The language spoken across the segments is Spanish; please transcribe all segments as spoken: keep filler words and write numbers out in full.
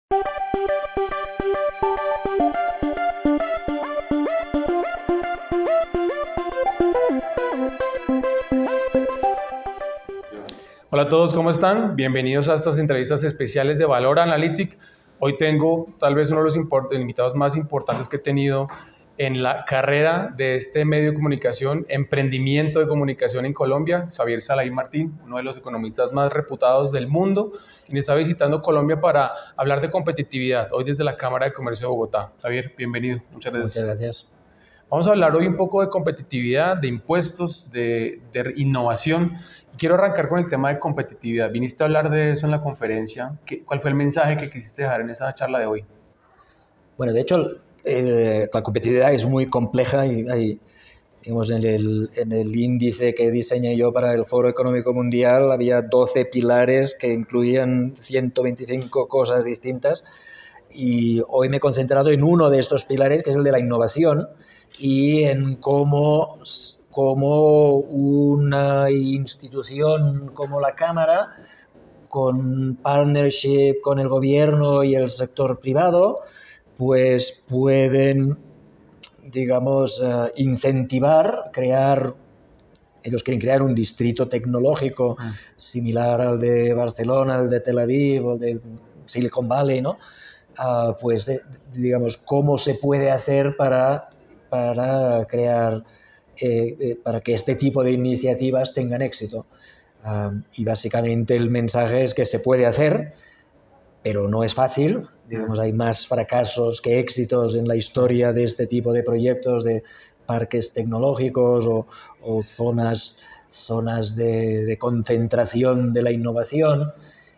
Hola a todos, ¿cómo están? Bienvenidos a estas entrevistas especiales de Valora Analytic. Hoy tengo tal vez uno de los invitados más importantes que he tenido en la carrera de este medio de comunicación, emprendimiento de comunicación en Colombia, Xavier Salayín Martín, uno de los economistas más reputados del mundo, quien está visitando Colombia para hablar de competitividad, hoy desde la Cámara de Comercio de Bogotá. Xavier, bienvenido. Muchas gracias. Muchas gracias. Vamos a hablar hoy un poco de competitividad, de impuestos, de, de innovación. Quiero arrancar con el tema de competitividad. Viniste a hablar de eso en la conferencia. ¿Qué, ¿Cuál fue el mensaje que quisiste dejar en esa charla de hoy? Bueno, de hecho, eh, la competitividad es muy compleja y hay, digamos, en el, en el índice que diseñé yo para el Foro Económico Mundial había doce pilares que incluían ciento veinticinco cosas distintas. Y hoy me he concentrado en uno de estos pilares, que es el de la innovación, y en cómo, cómo una institución como la Cámara, con partnership con el gobierno y el sector privado, pues pueden, digamos, uh, incentivar, crear, ellos quieren crear un distrito tecnológico ah. similar al de Barcelona, al de Tel Aviv, o de Silicon Valley, ¿no? Uh, pues, eh, digamos, cómo se puede hacer para, para crear, eh, eh, para que este tipo de iniciativas tengan éxito. Uh, y básicamente el mensaje es que se puede hacer, pero no es fácil. Digamos, hay más fracasos que éxitos en la historia de este tipo de proyectos, de parques tecnológicos o, o zonas, zonas de, de concentración de la innovación,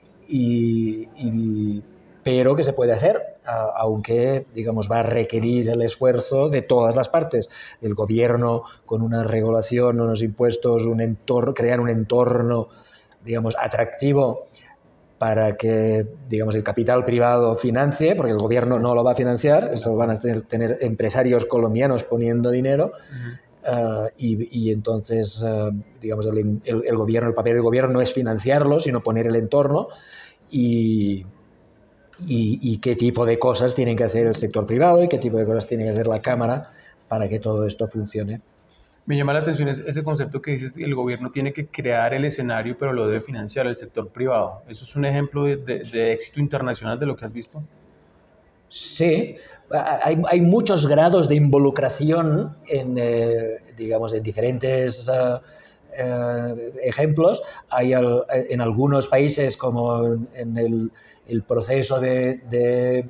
y, y pero que se puede hacer, aunque, digamos, va a requerir el esfuerzo de todas las partes, del gobierno con una regulación, unos impuestos, un entorno, crear un entorno, digamos, atractivo para que, digamos, el capital privado financie, porque el gobierno no lo va a financiar, esto van a tener, tener empresarios colombianos poniendo dinero. Uh-huh. Uh, y, y entonces, uh, digamos, el, el, el gobierno, el papel del gobierno no es financiarlo, sino poner el entorno y Y, y qué tipo de cosas tienen que hacer el sector privado y qué tipo de cosas tiene que hacer la Cámara para que todo esto funcione. Me llama la atención ese concepto que dices, el gobierno tiene que crear el escenario, pero lo debe financiar el sector privado. ¿Eso es un ejemplo de, de, de éxito internacional de lo que has visto? Sí, hay, hay muchos grados de involucración en, eh, digamos, en diferentes uh, Eh, ejemplos. Hay al, en algunos países, como en el, el proceso de, de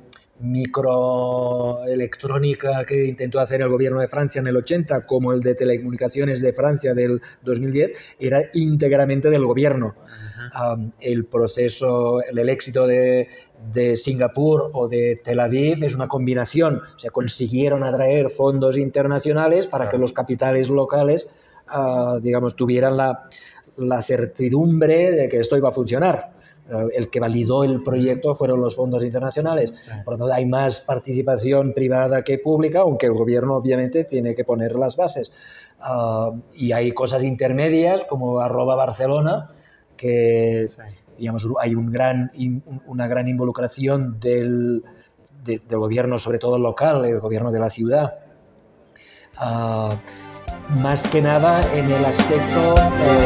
microelectrónica que intentó hacer el gobierno de Francia en el ochenta, como el de telecomunicaciones de Francia del dos mil diez, era íntegramente del gobierno. Uh-huh. Um, el proceso, el, el éxito de, de Singapur o de Tel Aviv es una combinación, o sea, consiguieron atraer fondos internacionales para que los capitales locales Uh, digamos, tuvieran la, la certidumbre de que esto iba a funcionar. Uh, el que validó el proyecto fueron los fondos internacionales. Sí. Por lo tanto, hay más participación privada que pública, aunque el gobierno obviamente tiene que poner las bases. Uh, y hay cosas intermedias, como arroba Barcelona, que sí. digamos, hay un gran, una gran involucración del, de, del gobierno, sobre todo local, el gobierno de la ciudad. Uh, más que nada en el aspecto eh,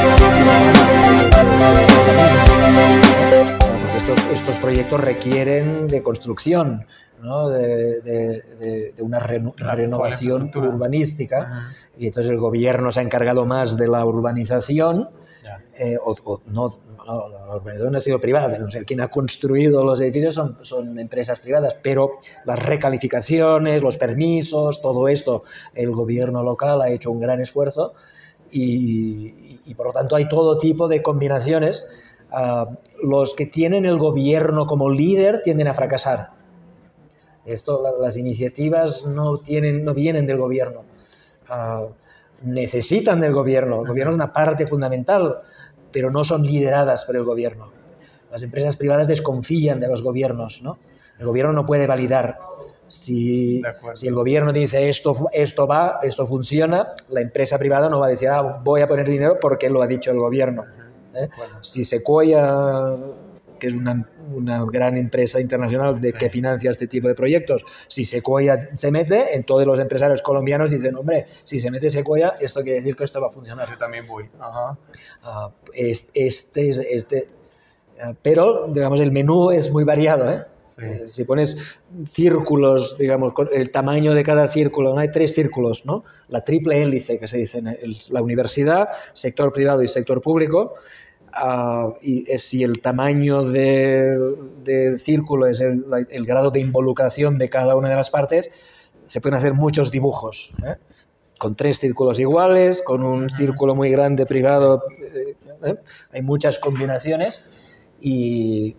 porque estos, estos proyectos requieren de construcción, ¿no? de, de, de, de una re, renovación urbanística. Uh-huh. Y entonces el gobierno se ha encargado más de la urbanización. Yeah. eh, o, o no, no, la urbanización ha sido privada, no sé, quien ha construido los edificios son, son empresas privadas, pero las recalificaciones, los permisos, todo esto, el gobierno local ha hecho un gran esfuerzo y, y, y por lo tanto hay todo tipo de combinaciones. Uh, los que tienen el gobierno como líder tienden a fracasar. Esto, la, las iniciativas no, tienen, no vienen del gobierno. Uh, necesitan del gobierno. El gobierno es una parte fundamental, pero no son lideradas por el gobierno. Las empresas privadas desconfían de los gobiernos, ¿no? El gobierno no puede validar. Si, si el gobierno dice esto, esto va, esto funciona, la empresa privada no va a decir ah, voy a poner dinero porque lo ha dicho el gobierno. ¿Eh? Bueno. Si Sequoia, que es una, una gran empresa internacional de, sí. que financia este tipo de proyectos. Si Sequoia se mete, en todos los empresarios colombianos dicen, hombre, si se mete Sequoia, esto quiere decir que esto va a funcionar. Yo también voy. Ajá. Uh, este, este, este, uh, pero, digamos, el menú es muy variado, ¿eh? Sí. Eh, si pones círculos, digamos, con el tamaño de cada círculo, ¿no? Hay tres círculos, ¿no? La triple hélice que se dice, el, la universidad, sector privado y sector público, uh, y es, si el tamaño del de círculo es el, el grado de involucración de cada una de las partes, se pueden hacer muchos dibujos, ¿eh? Con tres círculos iguales, con un uh-huh. círculo muy grande privado, eh, ¿eh? Hay muchas combinaciones y...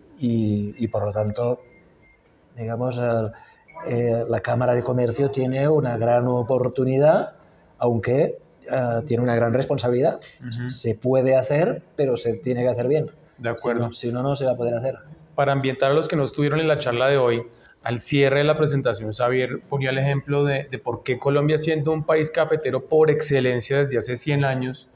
Y, y por lo tanto, digamos, eh, eh, la Cámara de Comercio tiene una gran oportunidad, aunque eh, tiene una gran responsabilidad. Uh-huh. Se puede hacer, pero se tiene que hacer bien. De acuerdo. Si no, si no, no se va a poder hacer. Para ambientar a los que no estuvieron en la charla de hoy, al cierre de la presentación, Xavier ponía el ejemplo de, de por qué Colombia, siendo un país cafetero por excelencia desde hace cien años,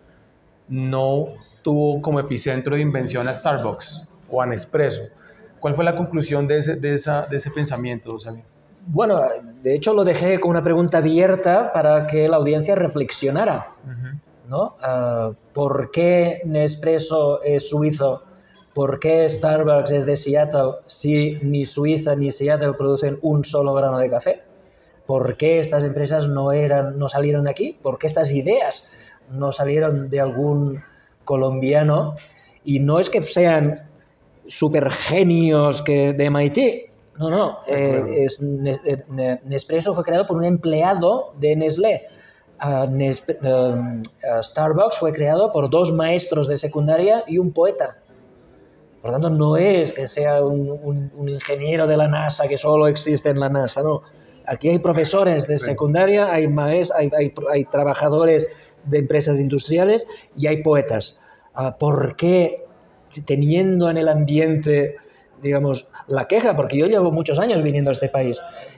no tuvo como epicentro de invención a Starbucks o a Nespresso. ¿Cuál fue la conclusión de ese, de esa, de ese pensamiento, Xavier? Bueno, de hecho lo dejé con una pregunta abierta para que la audiencia reflexionara, uh-huh. ¿no? Uh, ¿Por qué Nespresso es suizo? ¿Por qué Starbucks es de Seattle si ni Suiza ni Seattle producen un solo grano de café? ¿Por qué estas empresas no, eran, no salieron de aquí? ¿Por qué estas ideas no salieron de algún colombiano? Y no es que sean super genios que de M I T, no, no, eh, es, Nespresso fue creado por un empleado de Nestlé. Uh, Nesp- uh, uh, Starbucks fue creado por dos maestros de secundaria y un poeta. Por lo tanto, no es que sea un, un, un ingeniero de la NASA que solo existe en la NASA, no. Aquí hay profesores de secundaria, hay maestros, hay, hay, hay trabajadores de empresas industriales y hay poetas. Uh, ¿Por qué, teniendo en el ambiente, digamos, la queja? Porque yo llevo muchos años viniendo a este país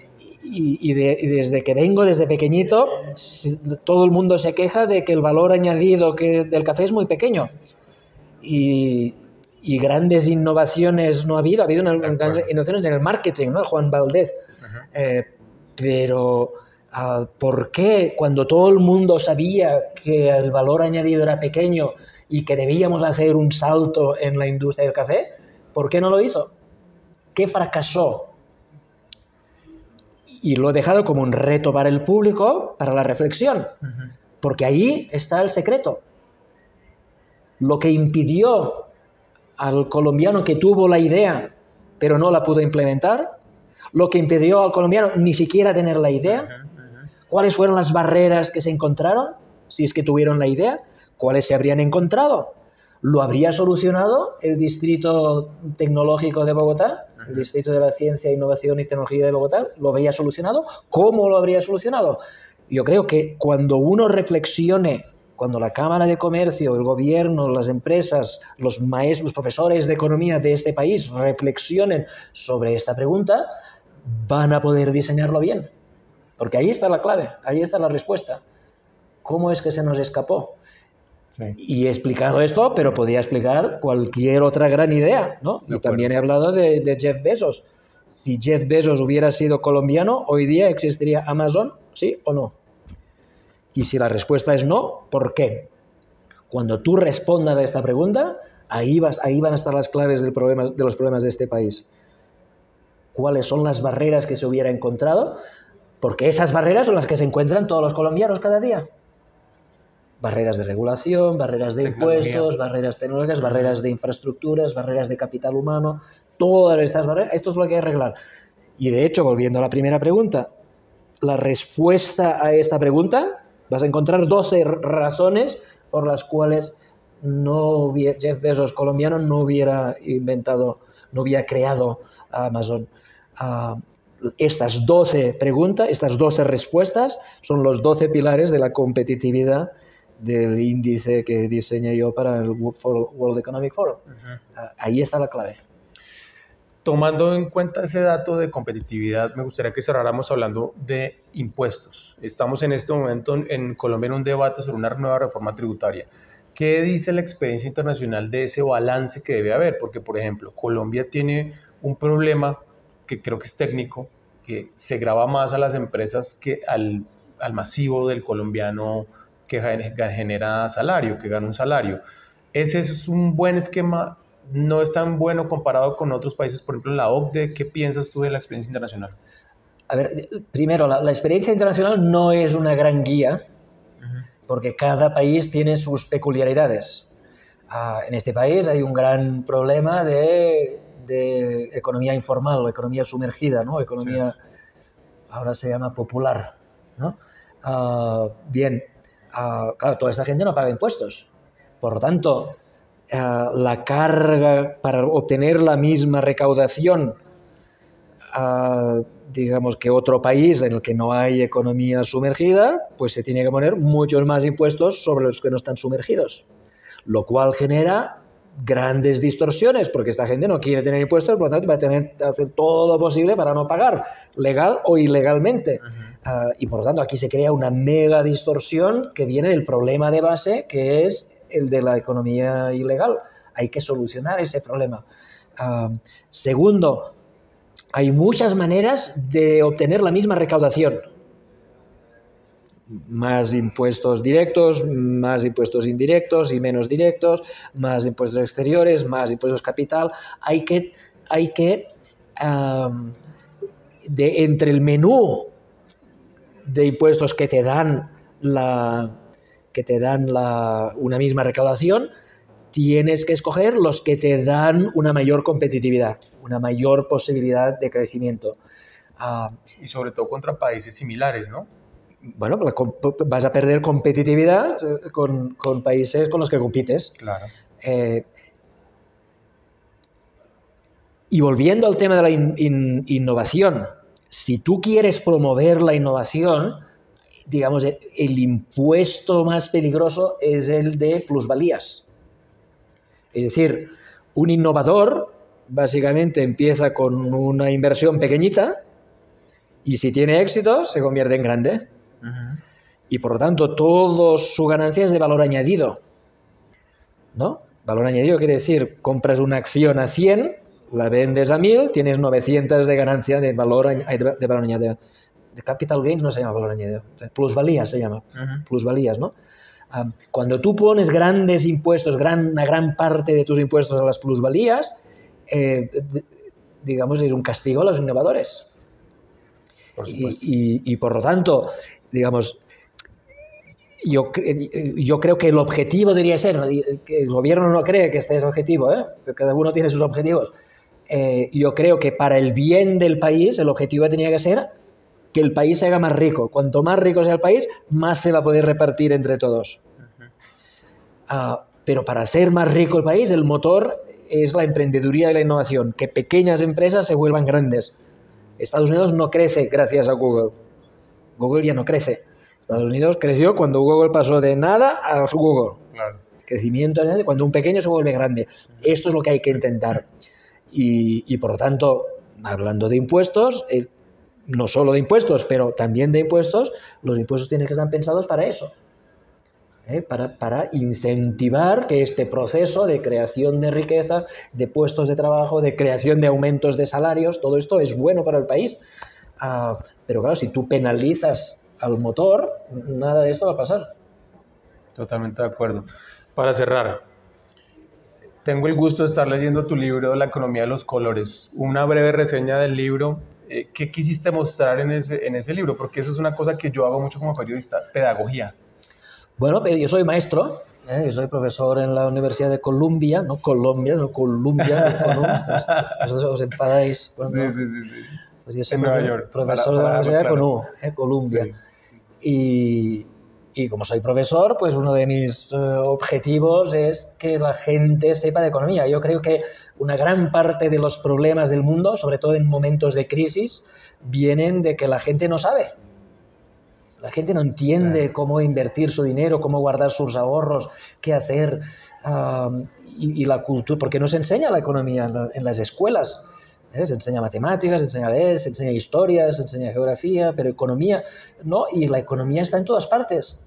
y, y, de, y desde que vengo, desde pequeñito, todo el mundo se queja de que el valor añadido que, del café es muy pequeño. Y... y grandes innovaciones no ha habido, ha habido una, grandes innovaciones en el marketing, ¿no? Juan Valdez. Uh-huh. Eh, pero, uh, ¿por qué cuando todo el mundo sabía que el valor añadido era pequeño y que debíamos hacer un salto en la industria del café, por qué no lo hizo? ¿Qué fracasó? Y lo he dejado como un reto para el público, para la reflexión, uh-huh. porque ahí está el secreto. Lo que impidió al colombiano que tuvo la idea pero no la pudo implementar, lo que impidió al colombiano ni siquiera tener la idea, uh-huh, uh-huh. cuáles fueron las barreras que se encontraron, si es que tuvieron la idea, cuáles se habrían encontrado, lo habría solucionado el Distrito Tecnológico de Bogotá, uh-huh. el Distrito de la Ciencia, Innovación y Tecnología de Bogotá, lo habría solucionado, ¿cómo lo habría solucionado? Yo creo que cuando uno reflexione, cuando la Cámara de Comercio, el gobierno, las empresas, los maestros, los profesores de economía de este país reflexionen sobre esta pregunta, van a poder diseñarlo bien. Porque ahí está la clave, ahí está la respuesta. ¿Cómo es que se nos escapó? Sí. Y he explicado esto, pero podía explicar cualquier otra gran idea, ¿no? Y también he hablado de, de Jeff Bezos. Si Jeff Bezos hubiera sido colombiano, hoy día existiría Amazon, ¿sí o no? Y si la respuesta es no, ¿por qué? Cuando tú respondas a esta pregunta, ahí, vas, ahí van a estar las claves del problema, de los problemas de este país. ¿Cuáles son las barreras que se hubiera encontrado? Porque esas barreras son las que se encuentran todos los colombianos cada día. Barreras de regulación, barreras de impuestos, barreras tecnológicas, barreras de infraestructuras, barreras de capital humano, todas estas barreras, esto es lo que hay que arreglar. Y de hecho, volviendo a la primera pregunta, la respuesta a esta pregunta... vas a encontrar doce razones por las cuales no hubiera, Jeff Bezos colombiano no hubiera inventado, no hubiera creado Amazon. Uh, estas doce preguntas, estas doce respuestas son los doce pilares de la competitividad del índice que diseñé yo para el World Economic Forum. Uh-huh. Uh, ahí está la clave. Tomando en cuenta ese dato de competitividad, me gustaría que cerráramos hablando de impuestos. Estamos en este momento en Colombia en un debate sobre una nueva reforma tributaria. ¿qué dice la experiencia internacional de ese balance que debe haber? Porque, por ejemplo, Colombia tiene un problema que creo que es técnico, que se grava más a las empresas que al, al masivo del colombiano que genera salario, que gana un salario. Ese es un buen esquema, no es tan bueno comparado con otros países, por ejemplo en la O C D E. ¿Qué piensas tú de la experiencia internacional? A ver, primero, la, la experiencia internacional no es una gran guía, uh-huh. porque cada país tiene sus peculiaridades. Uh, en este país hay un gran problema de, de economía informal o economía sumergida, ¿no? Economía, sí. ahora se llama popular, ¿no? Uh, bien, uh, claro, toda esta gente no paga impuestos. Por lo tanto, uh, la carga para obtener la misma recaudación, uh, digamos que otro país en el que no hay economía sumergida, pues se tiene que poner muchos más impuestos sobre los que no están sumergidos, lo cual genera grandes distorsiones, porque esta gente no quiere tener impuestos, por lo tanto va a tener que hacer todo lo posible para no pagar, legal o ilegalmente. Uh-huh. Uh, y por lo tanto aquí se crea una mega distorsión que viene del problema de base, que es el de la economía ilegal. Hay que solucionar ese problema. Uh, segundo, hay muchas maneras de obtener la misma recaudación. Más impuestos directos, más impuestos indirectos y menos directos, más impuestos exteriores, más impuestos capital. Hay que, hay que um, de, entre el menú de impuestos que te dan, la, que te dan la, una misma recaudación, tienes que escoger los que te dan una mayor competitividad, una mayor posibilidad de crecimiento. Uh, y sobre todo contra países similares, ¿no? Bueno, vas a perder competitividad con, con países con los que compites. Claro. Eh, y volviendo al tema de la in, in, innovación, si tú quieres promover la innovación, digamos, el, el impuesto más peligroso es el de plusvalías. Es decir, un innovador básicamente empieza con una inversión pequeñita y si tiene éxito se convierte en grande. Uh-huh. Y por lo tanto todo su ganancia es de valor añadido, ¿no? Valor añadido quiere decir, compras una acción a cien, la vendes a mil, tienes novecientos de ganancia de valor, de valor añadido. De capital gains no se llama valor añadido, plusvalías se llama, uh-huh. plusvalías, ¿no? Cuando tú pones grandes impuestos, gran, una gran parte de tus impuestos a las plusvalías, eh, digamos, es un castigo a los innovadores. Por y, y, y por lo tanto, digamos, yo, yo creo que el objetivo debería ser, que el gobierno no cree que este es el objetivo, ¿eh? Cada uno tiene sus objetivos. Eh, yo creo que para el bien del país, el objetivo tenía que ser que el país se haga más rico. Cuanto más rico sea el país, más se va a poder repartir entre todos. Uh-huh. Uh, pero para hacer más rico el país, el motor es la emprendeduría y la innovación, que pequeñas empresas se vuelvan grandes. Estados Unidos no crece gracias a Google. Google ya no crece. Estados Unidos creció cuando Google pasó de nada a Google. Claro. Crecimiento es cuando un pequeño se vuelve grande. Esto es lo que hay que intentar. Y, y por lo tanto, hablando de impuestos, el, no solo de impuestos, pero también de impuestos, los impuestos tienen que estar pensados para eso. ¿Eh? Para, para incentivar que este proceso de creación de riqueza, de puestos de trabajo, de creación de aumentos de salarios, todo esto es bueno para el país. Uh, pero claro, si tú penalizas al motor, nada de esto va a pasar. Totalmente de acuerdo. Para cerrar, tengo el gusto de estar leyendo tu libro, La economía de los colores. Una breve reseña del libro. Eh, ¿Qué quisiste mostrar en ese, en ese libro? Porque eso es una cosa que yo hago mucho como periodista, pedagogía. Bueno, yo soy maestro, ¿eh? Yo soy profesor en la Universidad de Columbia, no Colombia, no Columbia, no Columbia, os, os enfadáis. Bueno, sí, sí, sí, sí. Pues yo soy en Nueva York, profesor para, para, de la Universidad claro. de Conu, ¿eh? Columbia. Sí. Y, y como soy profesor, pues uno de mis uh, objetivos es que la gente sepa de economía. Yo creo que una gran parte de los problemas del mundo, sobre todo en momentos de crisis, vienen de que la gente no sabe. La gente no entiende cómo invertir su dinero, cómo guardar sus ahorros, qué hacer. Um, y, y la cultura, porque no se enseña la economía en, la, en las escuelas. ¿Eh? Se enseña matemáticas, se enseña a leer, se enseña historia, se enseña geografía, pero economía no. Y la economía está en todas partes.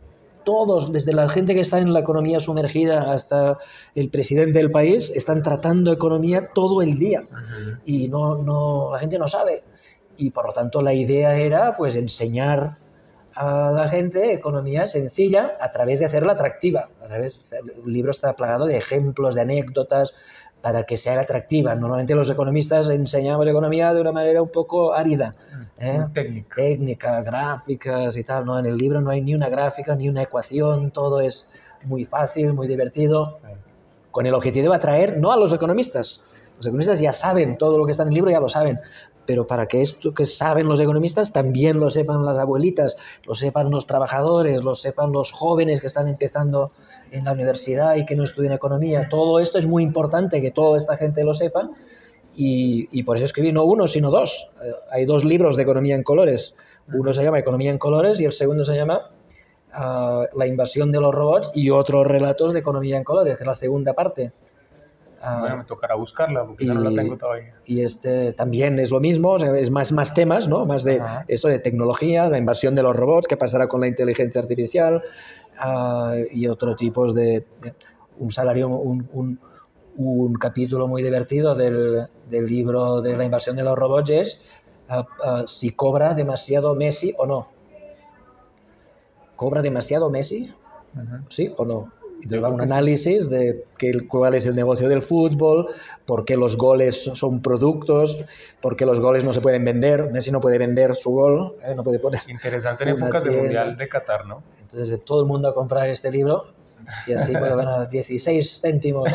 todos, desde la gente que está en la economía sumergida hasta el presidente del país, están tratando economía todo el día. Uh-huh. Y no, no, la gente no sabe. Y por lo tanto la idea era pues enseñar a la gente economía sencilla a través de hacerla atractiva. A través, el libro está plagado de ejemplos, de anécdotas, para que se haga atractiva. Normalmente los economistas enseñamos economía de una manera un poco árida. ¿eh? Técnica. Técnica, gráficas y tal. ¿no? En el libro no hay ni una gráfica, ni una ecuación, todo es muy fácil, muy divertido, sí. Con el objetivo de atraer no a los economistas. Los economistas ya saben todo lo que está en el libro, ya lo saben. Pero para que esto que saben los economistas también lo sepan las abuelitas, lo sepan los trabajadores, lo sepan los jóvenes que están empezando en la universidad y que no estudian economía. Todo esto es muy importante que toda esta gente lo sepa y, y por eso escribí no uno, sino dos. Eh, hay dos libros de economía en colores. Uno se llama Economía en colores y el segundo se llama uh, La invasión de los robots y otros relatos de economía en colores, que es la segunda parte. Bueno, me tocará buscarla porque y, ya no la tengo todavía. Y este también es lo mismo, o sea, es más, más temas, ¿no? Más de Ajá. esto de tecnología, la invasión de los robots, qué pasará con la inteligencia artificial uh, y otros tipos de, de un salario, un, un, un capítulo muy divertido del, del libro de la invasión de los robots es uh, uh, si cobra demasiado Messi o no. ¿Cobra demasiado Messi? Ajá. ¿Sí o no? Entonces va un análisis de qué, cuál es el negocio del fútbol, por qué los goles son productos, por qué los goles no se pueden vender. Messi no puede vender su gol, ¿eh? no puede poner. Interesante en épocas del Mundial de Qatar, ¿no? Entonces todo el mundo a comprar este libro y así puede ganar dieciséis céntimos.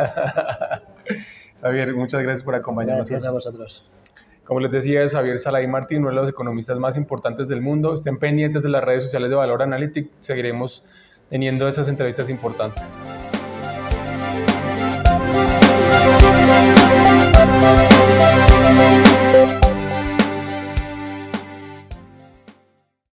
Xavier, muchas gracias por acompañarnos. Gracias a vosotros. Como les decía, es Xavier Saladín Martín, uno de los economistas más importantes del mundo. Estén pendientes de las redes sociales de Valor Analytics. Seguiremos teniendo esas entrevistas importantes.